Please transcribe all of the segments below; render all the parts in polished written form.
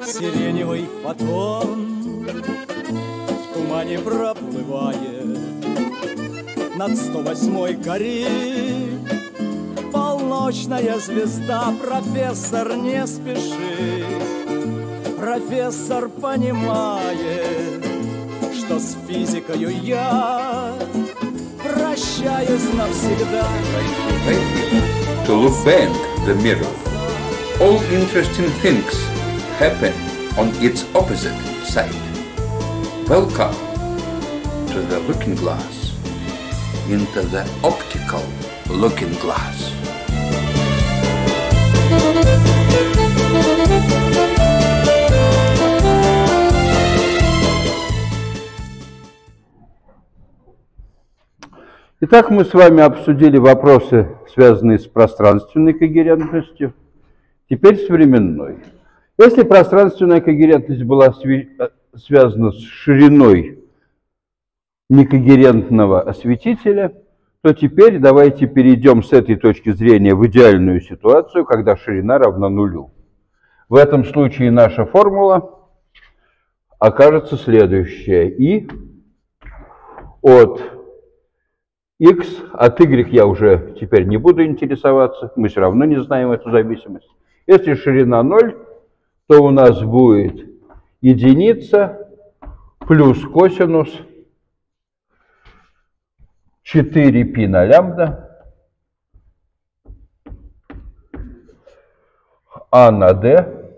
Сиреневый фотон в тумане проплывает над 108-й горы. Полночная звезда, профессор, не спеши. Профессор понимает, что с физикою я прощаюсь навсегда. To look back the mirror, all interesting things happen on its opposite side. Welcome to the looking glass, into the optical looking glass. Итак, мы с вами обсудили вопросы, связанные с пространственной когерентностью, теперь с временной. Если пространственная когерентность была связана с шириной некогерентного осветителя, то теперь давайте перейдем с этой точки зрения в идеальную ситуацию, когда ширина равна нулю. В этом случае наша формула окажется следующая. И от x, от y я уже теперь не буду интересоваться, мы все равно не знаем эту зависимость. Если ширина 0, то у нас будет единица плюс косинус 4π на лямбда а на d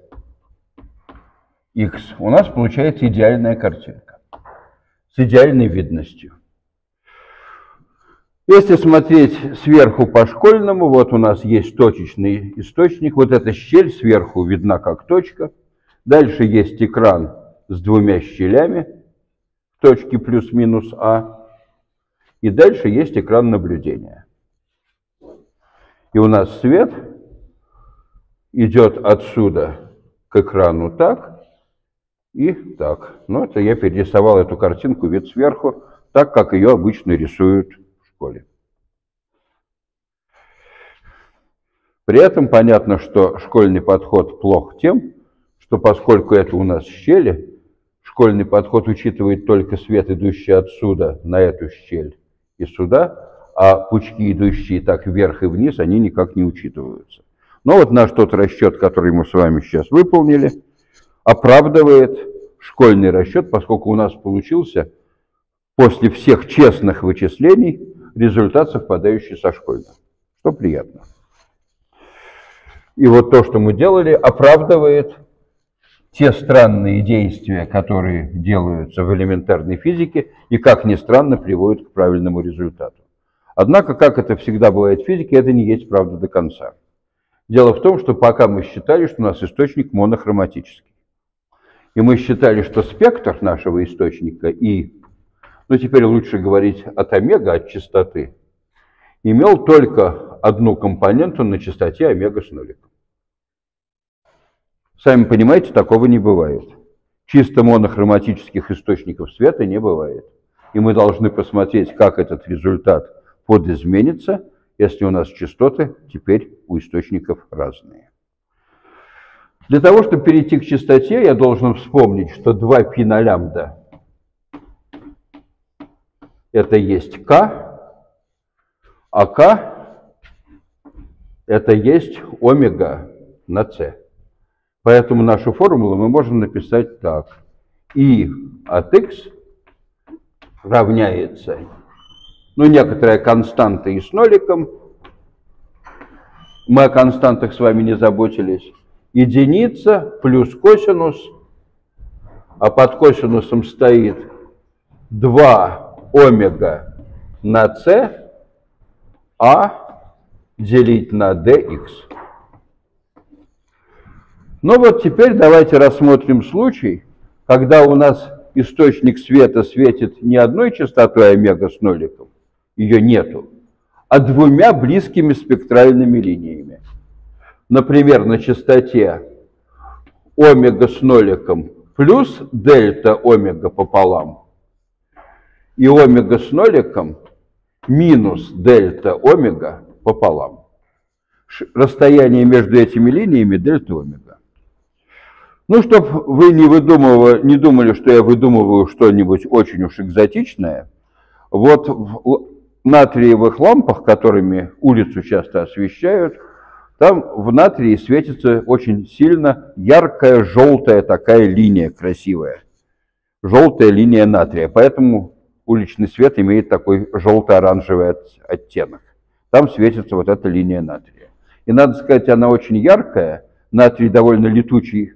x. У нас получается идеальная картинка с идеальной видностью. Если смотреть сверху по школьному, вот у нас есть точечный источник, вот эта щель сверху видна как точка. Дальше есть экран с двумя щелями, точки плюс-минус А. И дальше есть экран наблюдения. И у нас свет идет отсюда к экрану так и так. Ну, это я перерисовал эту картинку вид сверху, так, как ее обычно рисуют в школе. При этом понятно, что школьный подход плох тем, что поскольку это у нас щели, школьный подход учитывает только свет, идущий отсюда на эту щель и сюда, а пучки, идущие так вверх и вниз, они никак не учитываются. Но вот наш тот расчет, который мы с вами сейчас выполнили, оправдывает школьный расчет, поскольку у нас получился после всех честных вычислений результат, совпадающий со школьным, что приятно. И вот то, что мы делали, оправдывает те странные действия, которые делаются в элементарной физике и, как ни странно, приводят к правильному результату. Однако, как это всегда бывает в физике, это не есть правда до конца. Дело в том, что пока мы считали, что у нас источник монохроматический. И мы считали, что спектр нашего источника И, ну теперь лучше говорить от омега, от частоты, имел только одну компоненту на частоте омега с нуликом. Сами понимаете, такого не бывает. Чисто монохроматических источников света не бывает. И мы должны посмотреть, как этот результат подизменится, если у нас частоты теперь у источников разные. Для того, чтобы перейти к частоте, я должен вспомнить, что 2π на лямбда это есть k, а k это есть омега на c. Поэтому нашу формулу мы можем написать так. И от x равняется, ну, некоторая константа и с ноликом. Мы о константах с вами не заботились. Единица плюс косинус, а под косинусом стоит 2 омега на c, а делить на dx. Ну вот теперь давайте рассмотрим случай, когда у нас источник света светит не одной частотой омега с ноликом, ее нету, а двумя близкими спектральными линиями. Например, на частоте омега с ноликом плюс дельта омега пополам и омега с ноликом минус дельта омега пополам. Расстояние между этими линиями дельта омега. Ну, чтобы вы не думали, что я выдумываю что-нибудь очень уж экзотичное, вот в натриевых лампах, которыми улицу часто освещают, там в натрии светится очень сильно яркая желтая такая линия красивая. Желтая линия натрия. Поэтому уличный свет имеет такой желто-оранжевый оттенок. Там светится вот эта линия натрия. И надо сказать, она очень яркая. Натрий довольно летучий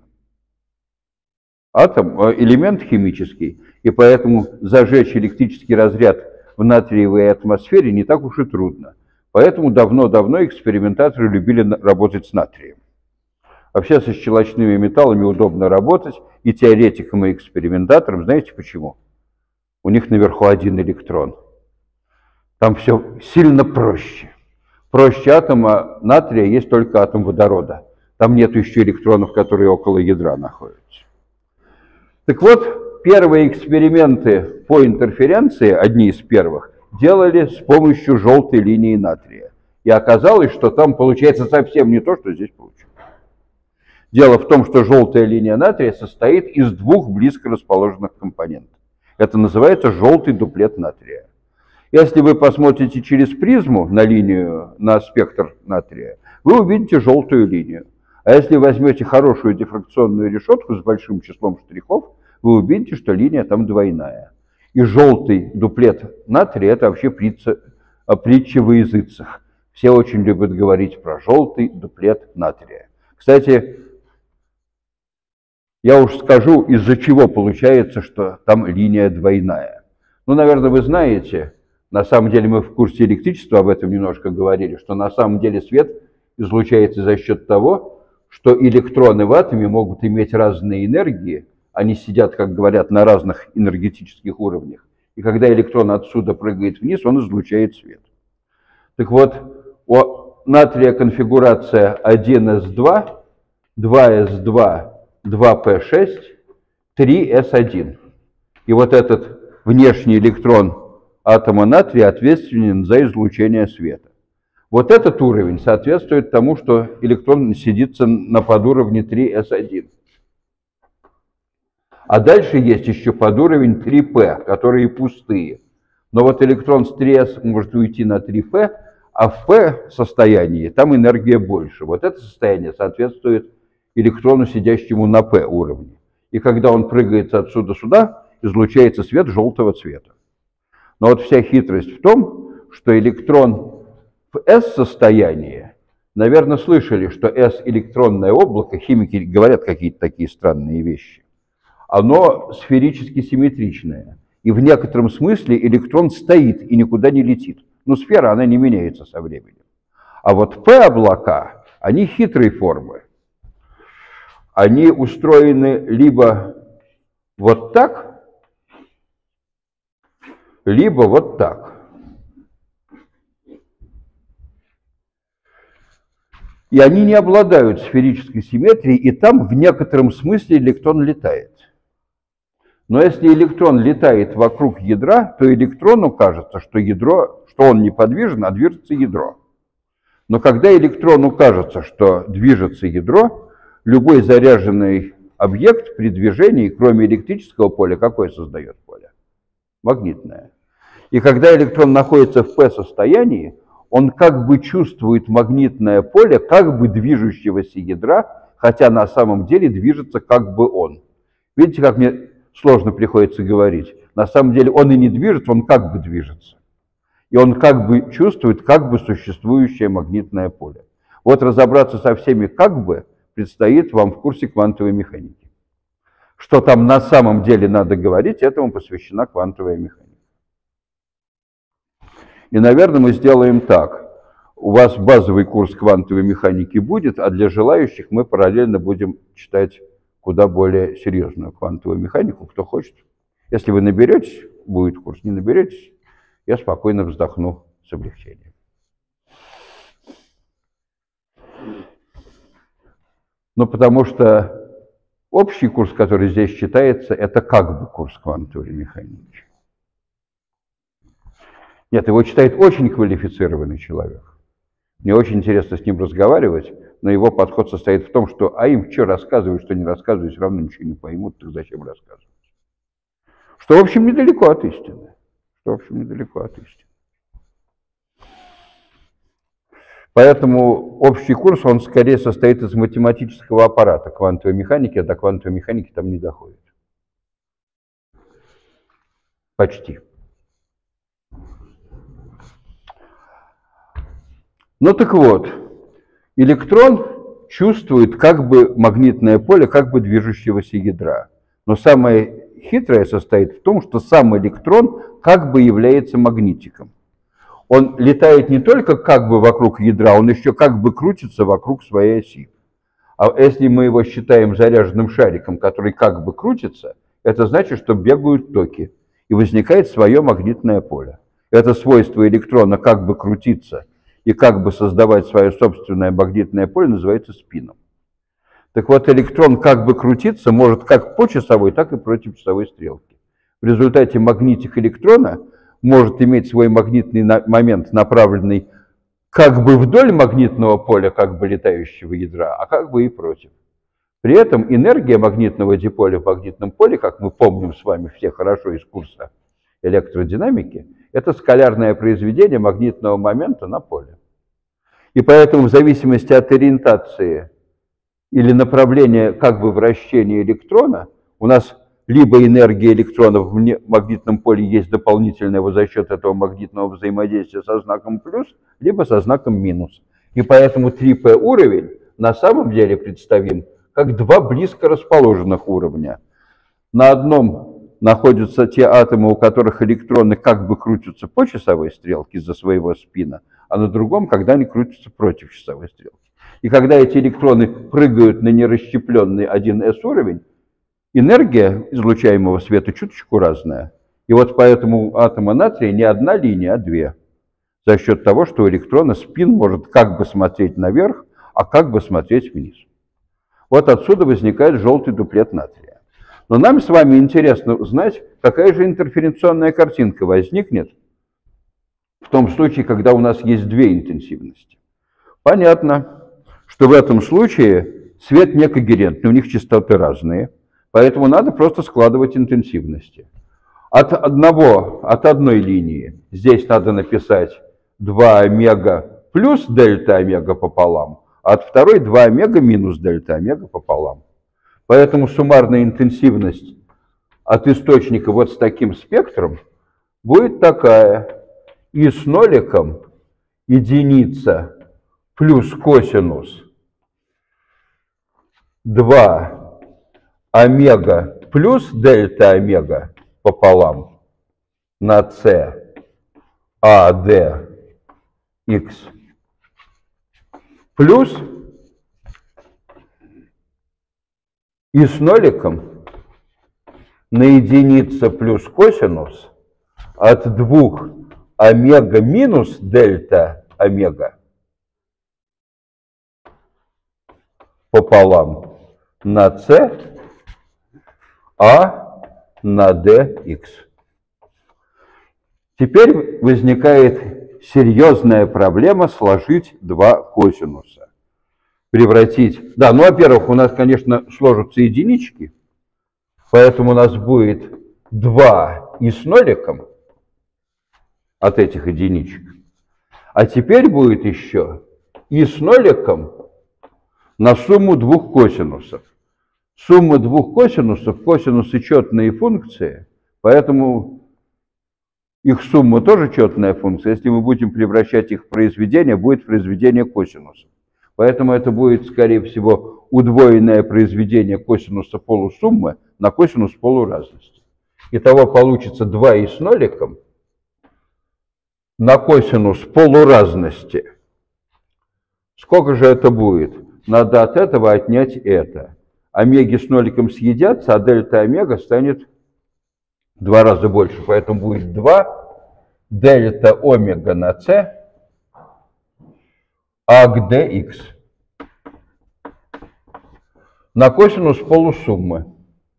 элемент химический. И поэтому зажечь электрический разряд в натриевой атмосфере не так уж и трудно. Поэтому давно-давно экспериментаторы любили работать с натрием. Вообще со щелочными металлами удобно работать, и теоретикам, и экспериментаторам. Знаете почему? У них наверху один электрон. Там все сильно проще. Проще атома натрия есть только атом водорода. Там нет еще электронов, которые около ядра находятся. Так вот, первые эксперименты по интерференции, одни из первых, делали с помощью желтой линии натрия. И оказалось, что там получается совсем не то, что здесь получилось. Дело в том, что желтая линия натрия состоит из двух близко расположенных компонентов. Это называется желтый дуплет натрия. Если вы посмотрите через призму на спектр натрия, вы увидите желтую линию. А если возьмете хорошую дифракционную решетку с большим числом штрихов, вы увидите, что линия там двойная. И желтый дуплет натрия – это вообще притча во языцах. Все очень любят говорить про желтый дуплет натрия. Кстати, я уж скажу, из-за чего получается, что там линия двойная. Ну, наверное, вы знаете, на самом деле мы в курсе электричества об этом немножко говорили, что на самом деле свет излучается за счет того, что электроны в атоме могут иметь разные энергии. Они сидят, как говорят, на разных энергетических уровнях. И когда электрон отсюда прыгает вниз, он излучает свет. Так вот, у натрия конфигурация 1s2, 2s2, 2p6, 3s1. И вот этот внешний электрон атома натрия ответственен за излучение света. Вот этот уровень соответствует тому, что электрон сидится на подуровне 3s1. А дальше есть еще подуровень 3p, которые пустые. Но вот электрон с 3s может уйти на 3p, а в p состоянии там энергия больше. Вот это состояние соответствует электрону, сидящему на p уровне. И когда он прыгает отсюда сюда, излучается свет желтого цвета. Но вот вся хитрость в том, что электрон в s-состоянии, наверное, слышали, что s-электронное облако, химики говорят какие-то такие странные вещи, оно сферически симметричное. И в некотором смысле электрон стоит и никуда не летит. Но сфера, она не меняется со временем. А вот p-облака, они хитрой формы. Они устроены либо вот так, либо вот так. И они не обладают сферической симметрией, и там в некотором смысле электрон летает. Но если электрон летает вокруг ядра, то электрону кажется, что он неподвижен, а движется ядро. Но когда электрону кажется, что движется ядро, любой заряженный объект при движении, кроме электрического поля, какое создает поле? Магнитное. И когда электрон находится в p-состоянии, он как бы чувствует магнитное поле как бы движущегося ядра, хотя на самом деле движется как бы он. Видите, как мне сложно приходится говорить? На самом деле он и не движется, он как бы движется. И он как бы чувствует как бы существующее магнитное поле. Вот разобраться со всеми как бы предстоит вам в курсе квантовой механики. Что там на самом деле надо говорить, этому посвящена квантовая механика. И, наверное, мы сделаем так. У вас базовый курс квантовой механики будет, а для желающих мы параллельно будем читать куда более серьезную квантовую механику, кто хочет. Если вы наберетесь, будет курс, не наберетесь, я спокойно вздохну с облегчением. Ну, потому что общий курс, который здесь читается, это как бы курс квантовой механики. Нет, его читает очень квалифицированный человек. Мне очень интересно с ним разговаривать, но его подход состоит в том, что а им что рассказывать, что не рассказывать, все равно ничего не поймут, так зачем рассказывать? Что, в общем, недалеко от истины. Поэтому общий курс, он скорее состоит из математического аппарата квантовой механики, а до квантовой механики там не доходит. Почти. Ну так вот, электрон чувствует как бы магнитное поле, как бы движущегося ядра. Но самое хитрое состоит в том, что сам электрон как бы является магнитиком. Он летает не только как бы вокруг ядра, он еще как бы крутится вокруг своей оси. А если мы его считаем заряженным шариком, который как бы крутится, это значит, что бегают токи, и возникает свое магнитное поле. Это свойство электрона как бы крутиться и как бы создавать свое собственное магнитное поле называется спином. Так вот, электрон как бы крутиться может как по часовой, так и против часовой стрелки. В результате магнитик электрона может иметь свой магнитный момент, направленный как бы вдоль магнитного поля, как бы летающего ядра, а как бы и против. При этом энергия магнитного диполя в магнитном поле, как мы помним с вами все хорошо из курса электродинамики, это скалярное произведение магнитного момента на поле. И поэтому в зависимости от ориентации или направления как бы вращения электрона, у нас либо энергия электрона в магнитном поле есть дополнительная за счет этого магнитного взаимодействия со знаком плюс, либо со знаком минус. И поэтому 3P уровень на самом деле представим как два близко расположенных уровня. На одном находятся те атомы, у которых электроны как бы крутятся по часовой стрелке из-за своего спина, а на другом, когда они крутятся против часовой стрелки. И когда эти электроны прыгают на нерасщепленный 1s уровень, энергия излучаемого света чуточку разная. И вот поэтому у атома натрия не одна линия, а две. За счет того, что у электрона спин может как бы смотреть наверх, а как бы смотреть вниз. Вот отсюда возникает желтый дуплет натрия. Но нам с вами интересно узнать, какая же интерференционная картинка возникнет в том случае, когда у нас есть две интенсивности. Понятно, что в этом случае свет некогерентный, у них частоты разные, поэтому надо просто складывать интенсивности. От одной линии здесь надо написать 2 омега плюс дельта омега пополам, а от второй 2 омега минус дельта омега пополам. Поэтому суммарная интенсивность от источника вот с таким спектром будет такая. И с ноликом единица плюс косинус 2 омега плюс дельта омега пополам на c а d x плюс и с ноликом на единица плюс косинус от 2 омега минус дельта омега пополам на c а на dx. Теперь возникает серьезная проблема сложить два косинуса. Превратить... Да, ну, во-первых, у нас, конечно, сложатся единички, поэтому у нас будет 2 и с ноликом от этих единичек. А теперь будет еще и с ноликом на сумму двух косинусов. Сумма двух косинусов, косинусы четные функции, поэтому их сумма тоже четная функция. Если мы будем превращать их в произведение, будет произведение косинусов. Поэтому это будет, скорее всего, удвоенное произведение косинуса полусуммы на косинус полуразности. Итого получится 2 и с ноликом на косинус полуразности. Сколько же это будет? Надо от этого отнять это. Омеги с ноликом съедятся, а дельта омега станет в 2 раза больше. Поэтому будет 2 дельта омега на c а к dx на косинус полусуммы.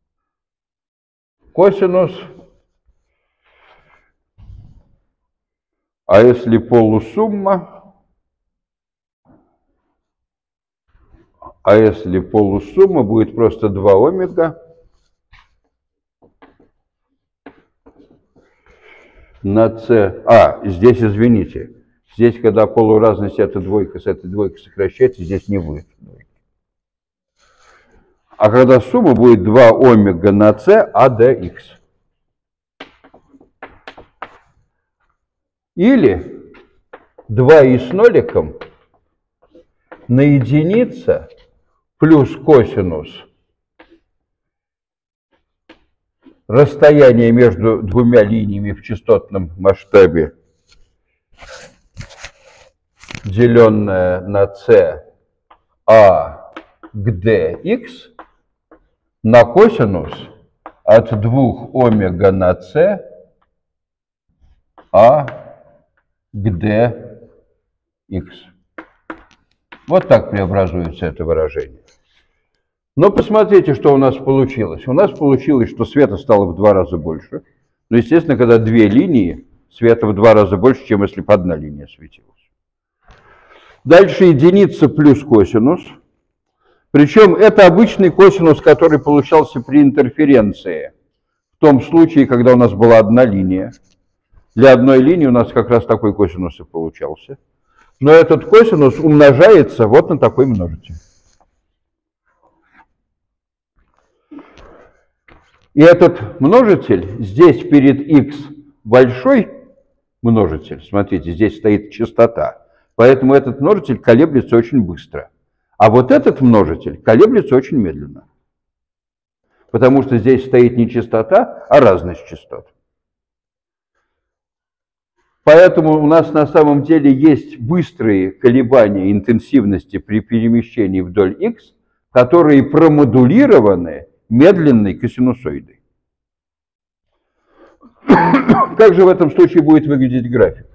Косинус, а если полусумма, А если полусумма, будет просто 2 омега на c. Здесь, извините, здесь, когда полуразность эта двойка с этой двойкой сокращается, здесь не будет. А когда сумма будет 2 омега на c ADX. Или 2 и с ноликом на единица плюс косинус расстояние между двумя линиями в частотном масштабе, деленное на c а к dx, на косинус от 2 омега на c а к dx. Вот так преобразуется это выражение. Но посмотрите, что у нас получилось. У нас получилось, что света стало в 2 раза больше. Но, естественно, когда 2 линии, света в 2 раза больше, чем если бы 1 линия светилась. Дальше единица плюс косинус. Причем это обычный косинус, который получался при интерференции. В том случае, когда у нас была 1 линия. Для одной линии у нас как раз такой косинус и получался. Но этот косинус умножается вот на такой множитель. И этот множитель здесь перед x большой множитель. Смотрите, здесь стоит частота. Поэтому этот множитель колеблется очень быстро. А вот этот множитель колеблется очень медленно. Потому что здесь стоит не частота, а разность частот. Поэтому у нас на самом деле есть быстрые колебания интенсивности при перемещении вдоль x, которые промодулированы медленной косинусоидой. Как же в этом случае будет выглядеть график?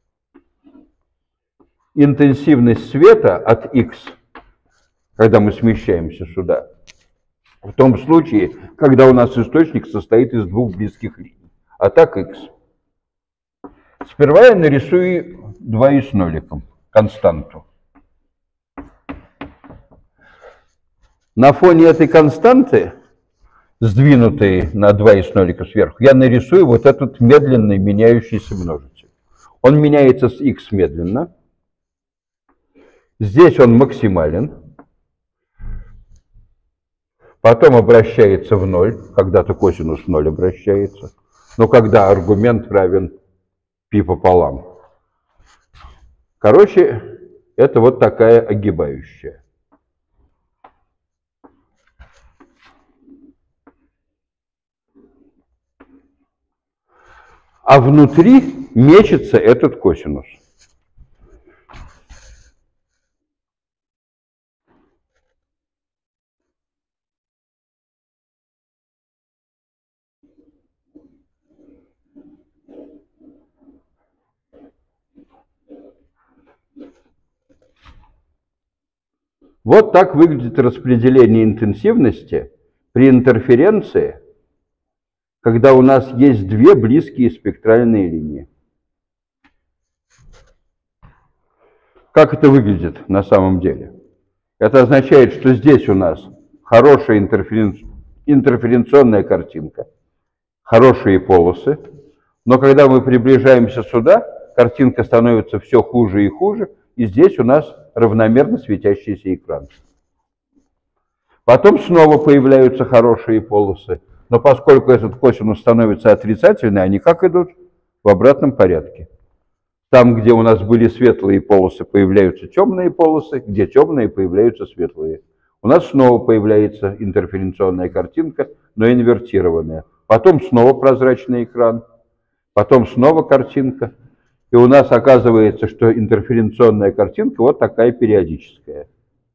Интенсивность света от x, когда мы смещаемся сюда, в том случае, когда у нас источник состоит из 2 близких линий. А так x. Сперва я нарисую 2 и с ноликом, константу. На фоне этой константы, сдвинутой на 2 и с нолика сверху, я нарисую вот этот медленный меняющийся множитель. Он меняется с x медленно. Здесь он максимален. Потом обращается в 0, когда-то косинус в 0 обращается. Но когда аргумент равен π пополам. Короче, это вот такая огибающая. А внутри мечется этот косинус. Вот так выглядит распределение интенсивности при интерференции, когда у нас есть 2 близкие спектральные линии. Как это выглядит на самом деле? Это означает, что здесь у нас хорошая интерференционная картинка, хорошие полосы, но когда мы приближаемся сюда, картинка становится все хуже и хуже, и здесь у нас равномерно светящийся экран. Потом снова появляются хорошие полосы, но поскольку этот косинус становится отрицательный, они как идут? В обратном порядке. Там, где у нас были светлые полосы, появляются темные полосы, где темные, появляются светлые. У нас снова появляется интерференционная картинка, но инвертированная. Потом снова прозрачный экран, потом снова картинка. И у нас оказывается, что интерференционная картинка вот такая периодическая.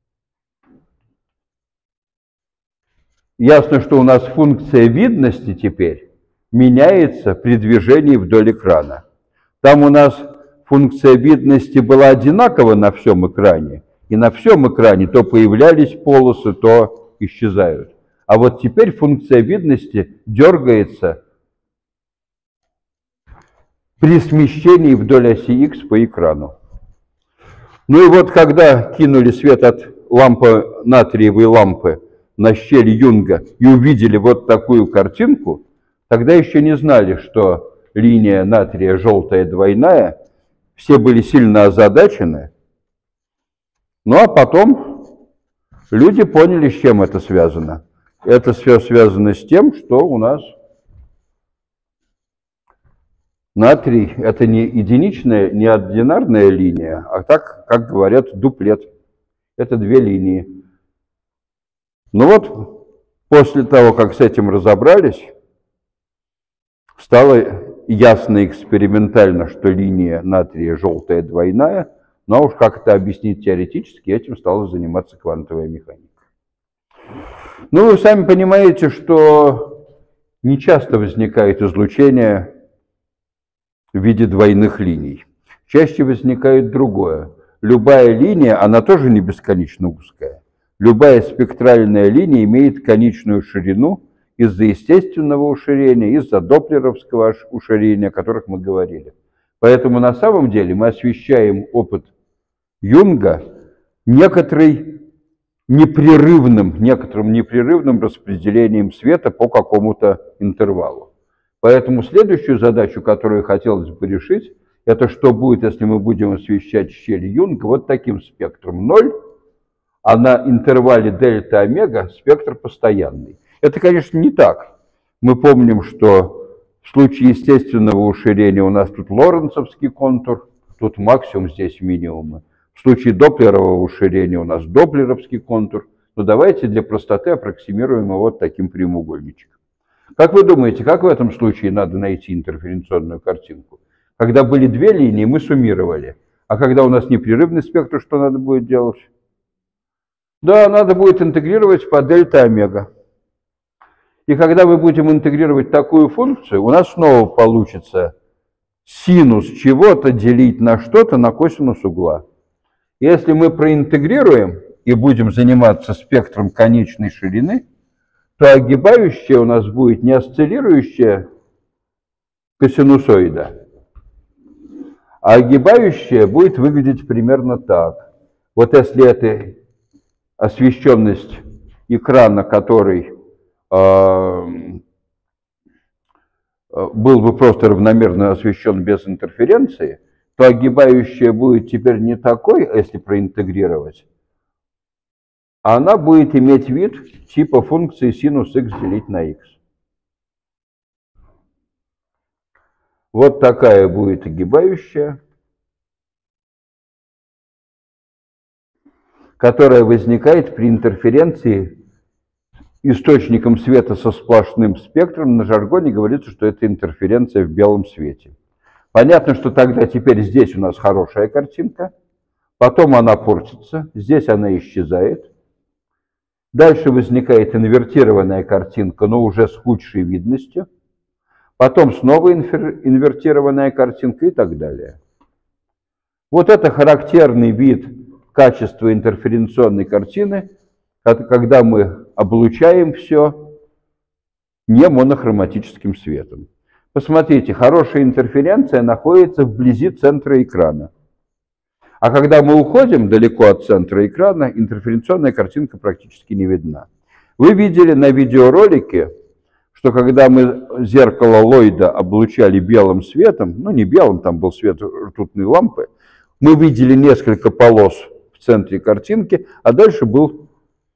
Ясно, что у нас функция видности теперь меняется при движении вдоль экрана. Там у нас функция видности была одинакова на всем экране, и на всем экране то появлялись полосы, то исчезают. А вот теперь функция видности дергается при смещении вдоль оси X по экрану. Ну и вот когда кинули свет от натриевой лампы на щель Юнга и увидели вот такую картинку, тогда еще не знали, что линия натрия желтая двойная, все были сильно озадачены. Ну а потом люди поняли, с чем это связано. Это все связано с тем, что у нас натрий – это не единичная, не одинарная линия, а так, как говорят, дуплет. Это две линии. Ну вот, после того, как с этим разобрались, стало ясно экспериментально, что линия натрия желтая двойная, но уж как это объяснить теоретически, этим стала заниматься квантовая механика. Ну, вы сами понимаете, что не часто возникает излучение в виде двойных линий. Чаще возникает другое. Любая линия, она тоже не бесконечно узкая. Любая спектральная линия имеет конечную ширину из-за естественного уширения, из-за доплеровского уширения, о которых мы говорили. Поэтому на самом деле мы освещаем опыт Юнга некоторым непрерывным распределением света по какому-то интервалу. Поэтому следующую задачу, которую хотелось бы решить, это что будет, если мы будем освещать щель Юнга вот таким спектром 0, а на интервале дельта-омега спектр постоянный. Это, конечно, не так. Мы помним, что в случае естественного уширения у нас тут лоренцовский контур, тут максимум, здесь минимум. В случае доплерового уширения у нас доплеровский контур. Но давайте для простоты аппроксимируем его вот таким прямоугольничком. Как вы думаете, как в этом случае надо найти интерференционную картинку? Когда были две линии, мы суммировали. А когда у нас непрерывный спектр, что надо будет делать? Да, надо будет интегрировать по дельта-омега. И когда мы будем интегрировать такую функцию, у нас снова получится синус чего-то делить на что-то на косинус угла. Если мы проинтегрируем и будем заниматься спектром конечной ширины, то огибающая у нас будет не осциллирующая косинусоида, а огибающая будет выглядеть примерно так. Вот если это освещенность экрана, который был бы просто равномерно освещен без интерференции, то огибающая будет теперь не такой, если проинтегрировать, а она будет иметь вид типа функции синус х делить на х. Вот такая будет огибающая, которая возникает при интерференции источником света со сплошным спектром. На жаргоне говорится, что это интерференция в белом свете. Понятно, что тогда теперь здесь у нас хорошая картинка, потом она портится, здесь она исчезает. Дальше возникает инвертированная картинка, но уже с худшей видностью. Потом снова инвертированная картинка и так далее. Вот это характерный вид качества интерференционной картины, когда мы облучаем все не монохроматическим светом. Посмотрите, хорошая интерференция находится вблизи центра экрана. А когда мы уходим далеко от центра экрана, интерференционная картинка практически не видна. Вы видели на видеоролике, что когда мы зеркало Ллойда облучали белым светом, ну не белым, там был свет ртутной лампы, мы видели несколько полос в центре картинки, а дальше был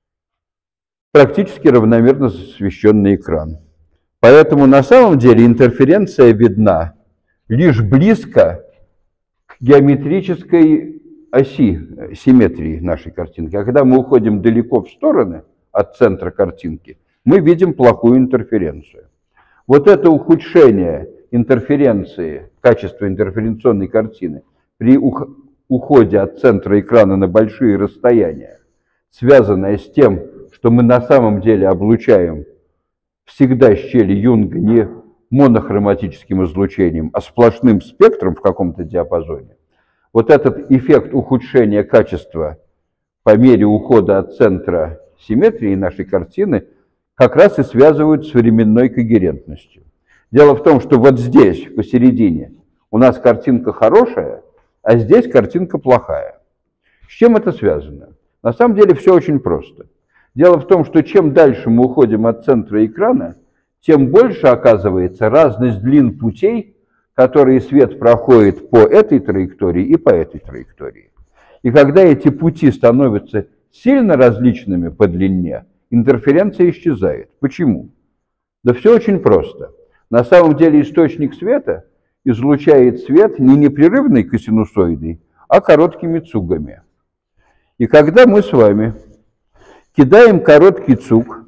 практически равномерно освещенный экран. Поэтому на самом деле интерференция видна лишь близко к геометрической оси симметрии нашей картинки. А когда мы уходим далеко в стороны от центра картинки, мы видим плохую интерференцию. Вот это ухудшение интерференции, качества интерференционной картины при уходе от центра экрана на большие расстояния, связанное с тем, что мы на самом деле облучаем всегда щели Юнга не монохроматическим излучением, а сплошным спектром в каком-то диапазоне. Вот этот эффект ухудшения качества по мере ухода от центра симметрии нашей картины как раз и связывают с временной когерентностью. Дело в том, что вот здесь, посередине, у нас картинка хорошая, а здесь картинка плохая. С чем это связано? На самом деле все очень просто. Дело в том, что чем дальше мы уходим от центра экрана, тем больше оказывается разность длин путей, которые свет проходит по этой траектории и по этой траектории. И когда эти пути становятся сильно различными по длине, интерференция исчезает. Почему? Да все очень просто. На самом деле источник света излучает свет не непрерывной косинусоидой, а короткими цугами. И когда мы с вами кидаем короткий цуг,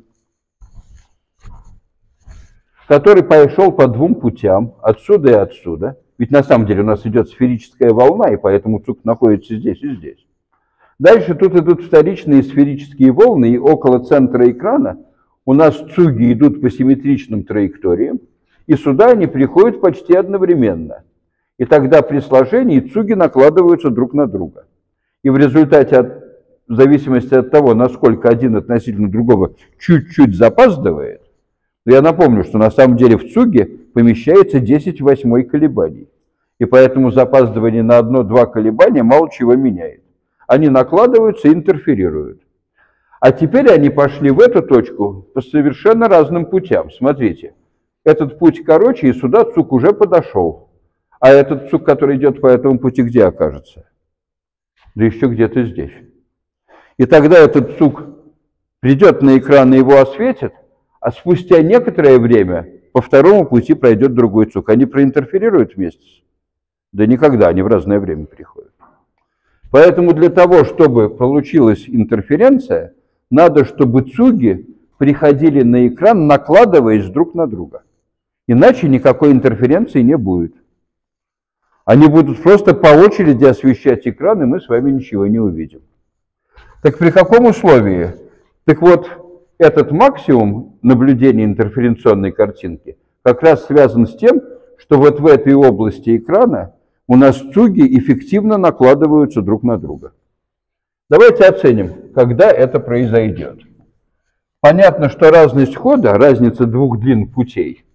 который пошел по двум путям, отсюда и отсюда, ведь на самом деле у нас идет сферическая волна, и поэтому цуг находится здесь и здесь. Дальше тут идут вторичные сферические волны, и около центра экрана у нас цуги идут по симметричным траекториям, и сюда они приходят почти одновременно. И тогда при сложении цуги накладываются друг на друга. И в результате, в зависимости от того, насколько один относительно другого чуть-чуть запаздывает, я напомню, что на самом деле в цуге помещается 10/8 колебаний. И поэтому запаздывание на 1-2 колебания мало чего меняет. Они накладываются и интерферируют. А теперь они пошли в эту точку по совершенно разным путям. Смотрите, этот путь короче, и сюда цуг уже подошел. А этот цуг, который идет по этому пути, где окажется? Да еще где-то здесь. И тогда этот цуг придет на экран и его осветит, а спустя некоторое время по второму пути пройдет другой цуг. Они проинтерферируют вместе? Да никогда, они в разное время приходят. Поэтому для того, чтобы получилась интерференция, надо, чтобы цуги приходили на экран, накладываясь друг на друга. Иначе никакой интерференции не будет. Они будут просто по очереди освещать экран, и мы с вами ничего не увидим. Так при каком условии? Так вот, этот максимум наблюдения интерференционной картинки как раз связан с тем, что вот в этой области экрана у нас цуги эффективно накладываются друг на друга. Давайте оценим, когда это произойдет. Понятно, что разность хода, разница двух длин путей,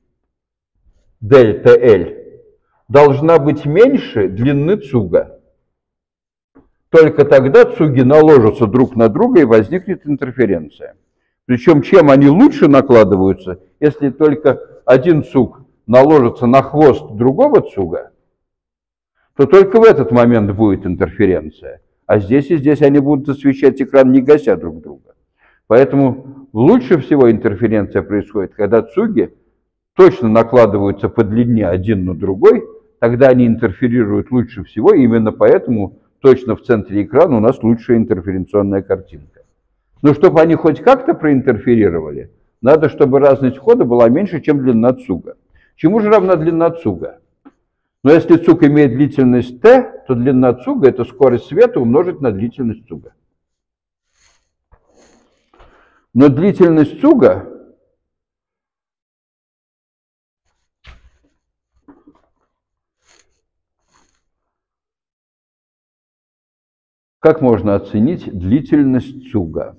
дельта L, должна быть меньше длины цуга. Только тогда цуги наложатся друг на друга и возникнет интерференция. Причем чем они лучше накладываются, если только один цуг наложится на хвост другого цуга, то только в этот момент будет интерференция. А здесь и здесь они будут освещать экран, не гася друг друга. Поэтому лучше всего интерференция происходит, когда цуги точно накладываются по длине один на другой, тогда они интерферируют лучше всего, и именно поэтому точно в центре экрана у нас лучшая интерференционная картинка. Но чтобы они хоть как-то проинтерферировали, надо, чтобы разность хода была меньше, чем длина цуга. Чему же равна длина цуга? Но если цуг имеет длительность t, то длина цуга – это скорость света умножить на длительность цуга. Но длительность цуга как можно оценить длительность цуга?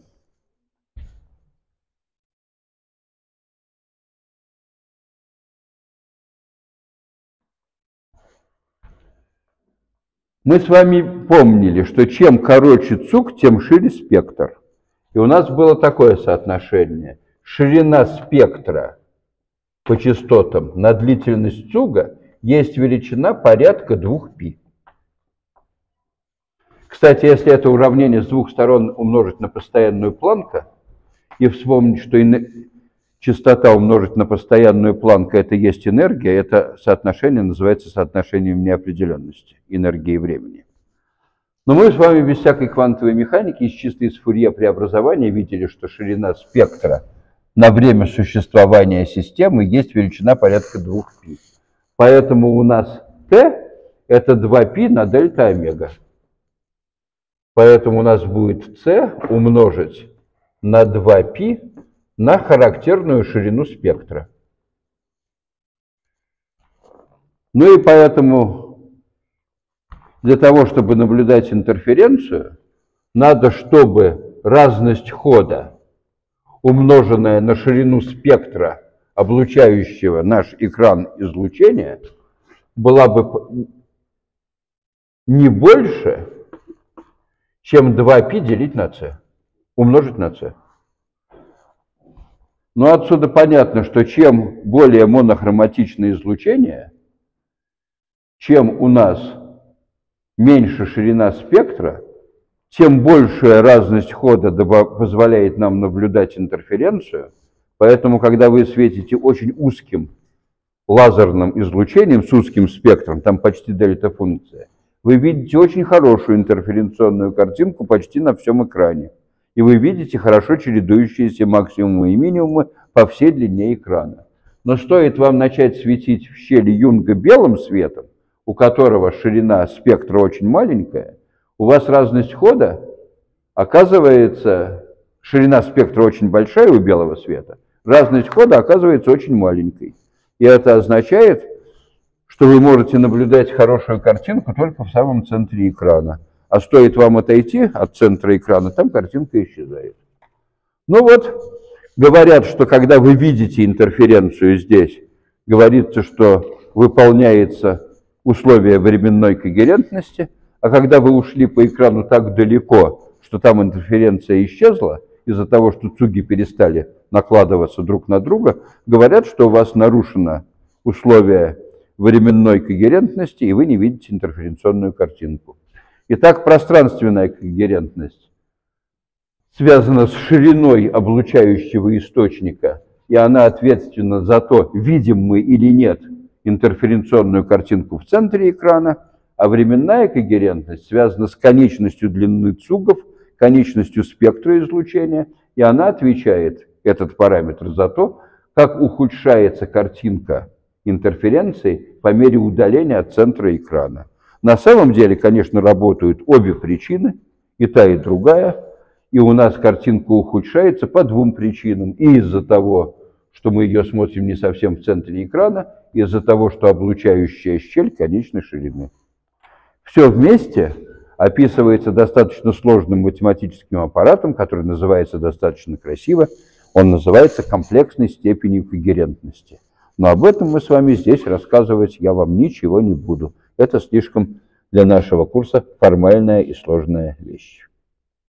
Мы с вами помнили, что чем короче цуг, тем шире спектр. И у нас было такое соотношение. Ширина спектра по частотам на длительность цуга есть величина порядка 2π. Кстати, если это уравнение с двух сторон умножить на постоянную Планка и вспомнить, что частота умножить на постоянную Планка – это есть энергия, это соотношение называется соотношением неопределенности, энергии и времени. Но мы с вами без всякой квантовой механики из чисто из Фурье преобразования видели, что ширина спектра на время существования системы есть величина порядка 2π. Поэтому у нас t – это 2π на дельта омега. Поэтому у нас будет c умножить на 2π на характерную ширину спектра. Ну и поэтому для того, чтобы наблюдать интерференцию, надо, чтобы разность хода, умноженная на ширину спектра, облучающего наш экран излучения, была бы не больше, чем 2π делить на c, умножить на c. Но отсюда понятно, что чем более монохроматичное излучение, чем у нас меньше ширина спектра, тем большая разность хода позволяет нам наблюдать интерференцию. Поэтому, когда вы светите очень узким лазерным излучением с узким спектром, там почти дельта-функция, вы видите очень хорошую интерференционную картинку почти на всем экране. И вы видите хорошо чередующиеся максимумы и минимумы по всей длине экрана. Но стоит вам начать светить в щели Юнга белым светом, у которого ширина спектра очень маленькая, у вас разность хода, оказывается, ширина спектра очень большая у белого света, разность хода оказывается очень маленькой. И это означает, что вы можете наблюдать хорошую картинку только в самом центре экрана. А стоит вам отойти от центра экрана, там картинка исчезает. Ну вот, говорят, что когда вы видите интерференцию здесь, говорится, что выполняется условие временной когерентности, а когда вы ушли по экрану так далеко, что там интерференция исчезла, из-за того, что цуги перестали накладываться друг на друга, говорят, что у вас нарушено условие временной когерентности, и вы не видите интерференционную картинку. Итак, пространственная когерентность связана с шириной облучающего источника, и она ответственна за то, видим мы или нет интерференционную картинку в центре экрана, а временная когерентность связана с конечностью длины цугов, конечностью спектра излучения, и она отвечает, этот параметр, за то, как ухудшается картинка интерференции по мере удаления от центра экрана. На самом деле, конечно, работают обе причины, и та, и другая, и у нас картинка ухудшается по двум причинам. И из-за того, что мы ее смотрим не совсем в центре экрана, и из-за того, что облучающая щель конечной ширины. Все вместе описывается достаточно сложным математическим аппаратом, который называется достаточно красиво, он называется комплексной степенью когерентности. Но об этом мы с вами здесь рассказывать я вам ничего не буду. Это слишком для нашего курса формальная и сложная вещь.